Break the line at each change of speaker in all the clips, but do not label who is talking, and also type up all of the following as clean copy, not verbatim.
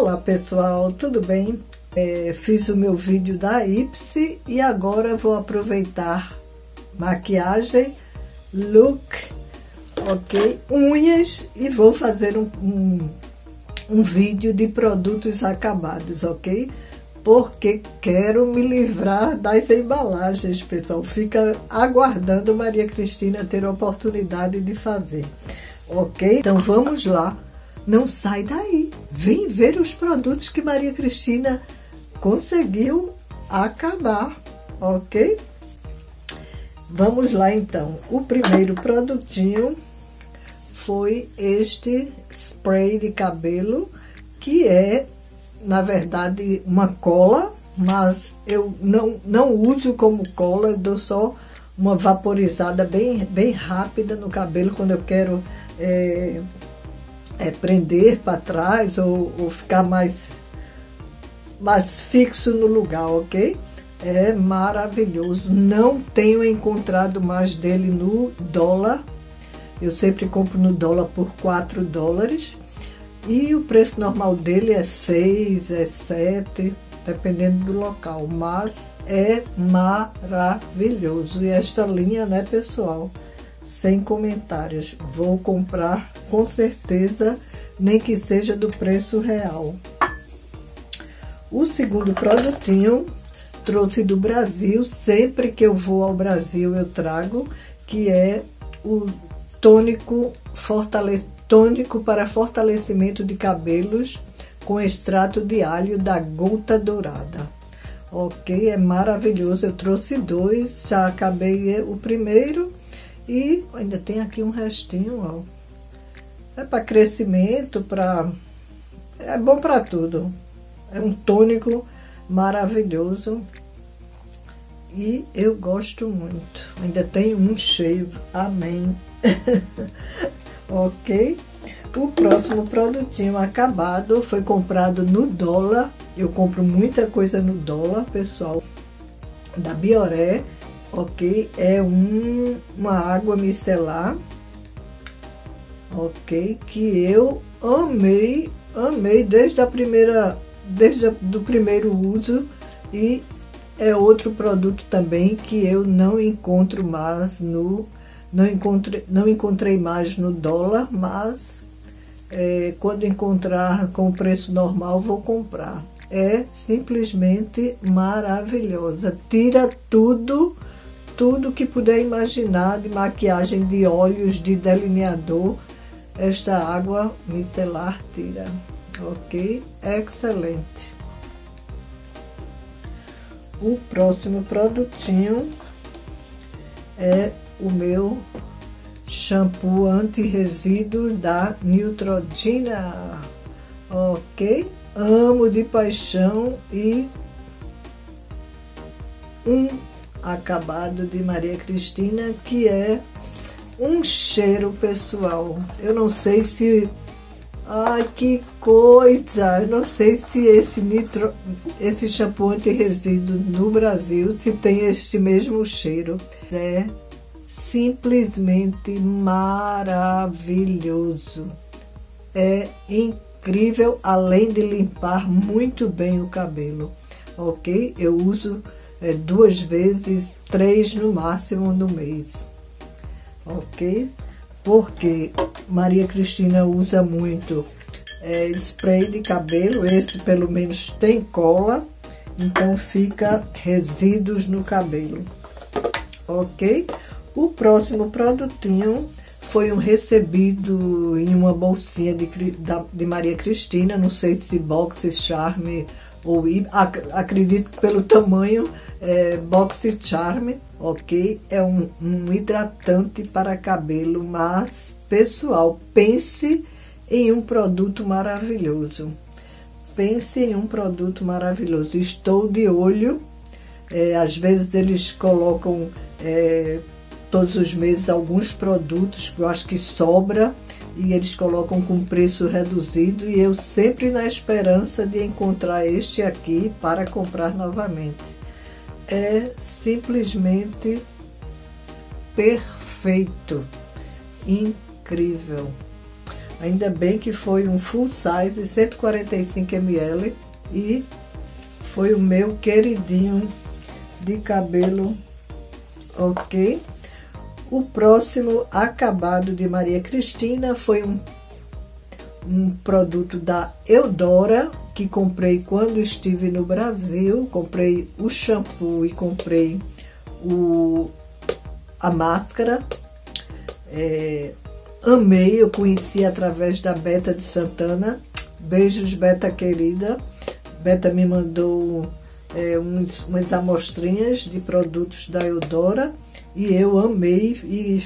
Olá pessoal, tudo bem? Fiz o meu vídeo da Ipsy e agora vou aproveitar maquiagem, look, ok? Unhas e vou fazer um vídeo de produtos acabados, ok? Porque quero me livrar das embalagens, pessoal. Fica aguardando Maria Cristina ter a oportunidade de fazer, ok? Então vamos lá. Não sai daí. Vem ver os produtos que Maria Cristina conseguiu acabar, ok? Vamos lá então. O primeiro produtinho foi este spray de cabelo, que é, na verdade, uma cola, mas eu não uso como cola, eu dou só uma vaporizada bem rápida no cabelo quando eu quero prender para trás ou ficar mais fixo no lugar, ok? É maravilhoso. Não tenho encontrado mais dele no dólar. Eu sempre compro no dólar por $4. E o preço normal dele é 6, é 7, dependendo do local. Mas é maravilhoso. E esta linha, né, pessoal? Sem comentários. Vou comprar com certeza, nem que seja do preço real. O segundo produtinho trouxe do Brasil. Sempre que eu vou ao Brasil eu trago, que é o tônico para fortalecimento de cabelos com extrato de alho da Gota Dourada. Ok, é maravilhoso. Eu trouxe dois, já acabei o primeiro e ainda tem aqui um restinho, ó. É para crescimento, é bom para tudo. É um tônico maravilhoso e eu gosto muito. Ainda tem um cheio, amém. Ok, o próximo produtinho acabado foi comprado no dólar. Eu compro muita coisa no dólar, pessoal, da Bioré, ok? É uma água micelar, ok? Que eu amei desde do primeiro uso, e é outro produto também que eu não encontro mais não encontrei mais no dólar, mas quando encontrar com o preço normal vou comprar. É simplesmente maravilhosa. Tira tudo que puder imaginar de maquiagem, de olhos, de delineador. Esta água micelar tira. Ok? Excelente. O próximo produtinho é o meu shampoo anti-resíduos da Neutrogena, ok? Amo de paixão. E um acabado de Maria Cristina, que é um cheiro, pessoal. Eu não sei se... Ai, que coisa! Eu não sei se esse shampoo anti-resíduo no Brasil, se tem este mesmo cheiro. É simplesmente maravilhoso. É incrível, além de limpar muito bem o cabelo, ok? Eu uso 2 vezes, 3 no máximo no mês, ok? Porque Maria Cristina usa muito spray de cabelo. Esse pelo menos tem cola, então fica resíduos no cabelo, ok? O próximo produtinho foi um recebido em uma bolsinha de Maria Cristina, não sei se Box Charm ou acredito que pelo tamanho Box Charm, ok? É um hidratante para cabelo, mas pessoal, pense em um produto maravilhoso. Pense em um produto maravilhoso. Estou de olho. Às vezes eles colocam todos os meses alguns produtos, eu acho que sobra, e eles colocam com preço reduzido, e eu sempre na esperança de encontrar este aqui para comprar novamente. É simplesmente perfeito, incrível. Ainda bem que foi um full size, 145 ml, e foi o meu queridinho de cabelo, ok? O próximo acabado de Maria Cristina foi um produto da Eudora, que comprei quando estive no Brasil. Comprei o shampoo e comprei a máscara. Amei, eu conheci através da Beta de Santana. Beijos, Beta querida. Beta me mandou umas amostrinhas de produtos da Eudora e eu amei. E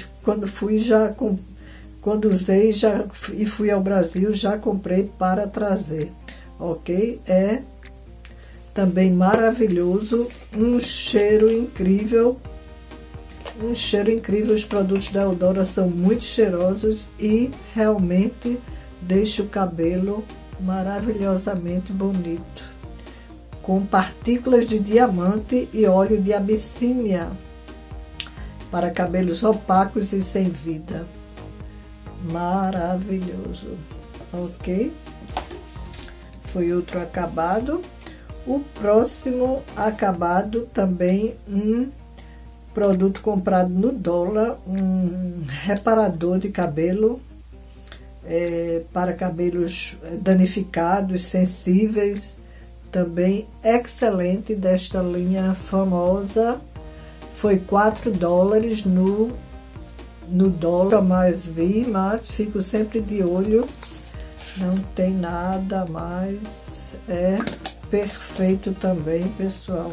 quando usei e fui ao Brasil, já comprei para trazer, ok? É também maravilhoso, um cheiro incrível. Os produtos da Eudora são muito cheirosos e realmente deixa o cabelo maravilhosamente bonito, com partículas de diamante e óleo de abissínia para cabelos opacos e sem vida. Maravilhoso, ok? Foi outro acabado. O próximo acabado também produto comprado no dólar, um reparador de cabelo para cabelos danificados, sensíveis, também excelente, desta linha famosa. Foi $4 no dólar, mais vi, mas fico sempre de olho, não tem nada mais, é perfeito também, pessoal.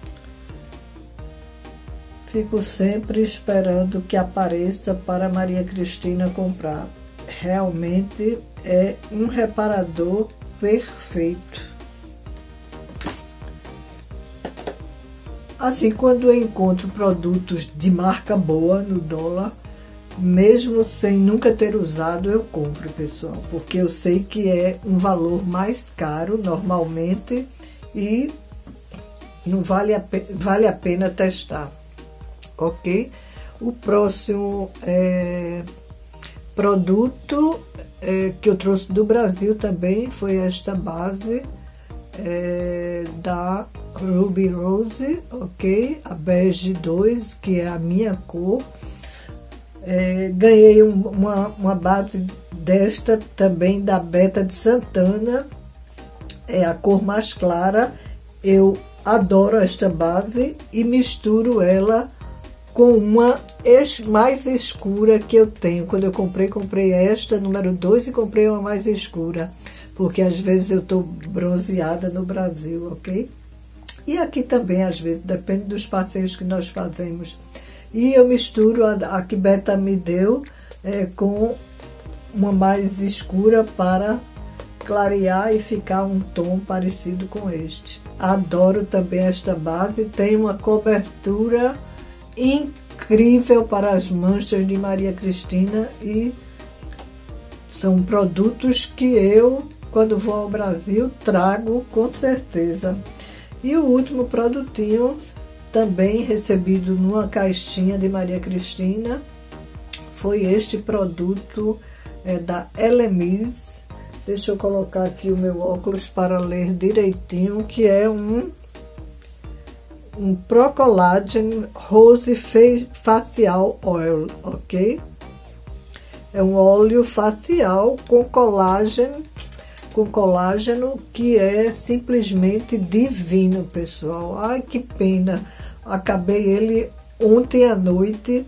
Fico sempre esperando que apareça para Maria Cristina comprar. Realmente é um reparador perfeito. Assim, quando eu encontro produtos de marca boa no dólar, mesmo sem nunca ter usado, eu compro, pessoal, porque eu sei que é um valor mais caro normalmente e não vale a pena testar. Ok? O próximo produto que eu trouxe do Brasil também foi esta base da Ruby Rose, ok? A Bege 2, que é a minha cor. Ganhei uma base desta também da Beta de Santana, é a cor mais clara. Eu adoro esta base e misturo ela com uma mais escura que eu tenho. Quando eu comprei esta, número 2, e comprei uma mais escura, porque às vezes eu tô bronzeada no Brasil, ok? E aqui também, às vezes, depende dos passeios que nós fazemos. E eu misturo a que Beta me deu com uma mais escura para clarear e ficar um tom parecido com este. Adoro também esta base, tem uma cobertura incrível para as manchas de Maria Cristina e são produtos que eu, quando vou ao Brasil, trago com certeza. E o último produtinho, também recebido numa caixinha de Maria Cristina, foi este produto da Elemis. Deixa eu colocar aqui o meu óculos para ler direitinho, que é um Pro Collagen Rose Facial Oil, ok? É um óleo facial com colágeno, que é simplesmente divino, pessoal. Ai, que pena, acabei ele ontem à noite.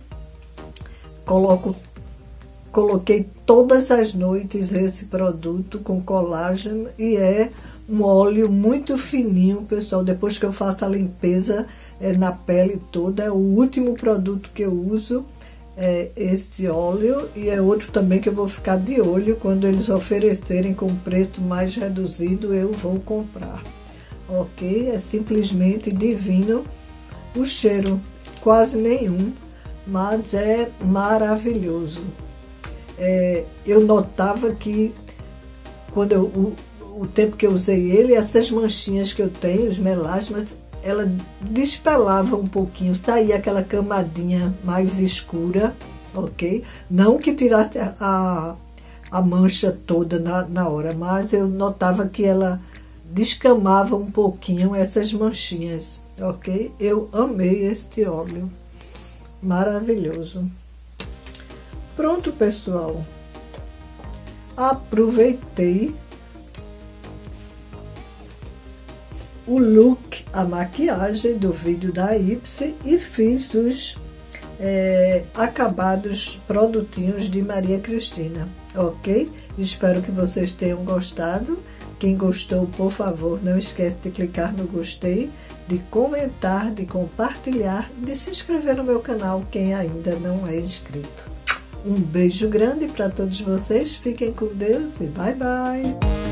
Coloquei todas as noites esse produto com colágeno e é um óleo muito fininho, pessoal. Depois que eu faço a limpeza na pele toda, é o último produto que eu uso, este óleo. E é outro também que eu vou ficar de olho, quando eles oferecerem com preço mais reduzido, eu vou comprar, ok? É simplesmente divino, o cheiro quase nenhum, mas é maravilhoso. Eu notava que quando o tempo que eu usei ele, essas manchinhas que eu tenho, os melasmas, ela despelava um pouquinho, saía aquela camadinha mais escura, ok? Não que tirasse a a mancha toda na hora, mas eu notava que ela descamava um pouquinho essas manchinhas, ok? Eu amei este óleo, maravilhoso. Pronto, pessoal, aproveitei o look, a maquiagem do vídeo da Ipsy e fiz os acabados produtinhos de Maria Cristina, ok? Espero que vocês tenham gostado. Quem gostou, por favor, não esquece de clicar no gostei, de comentar, de compartilhar, de se inscrever no meu canal, quem ainda não é inscrito. Um beijo grande para todos vocês, fiquem com Deus e bye bye!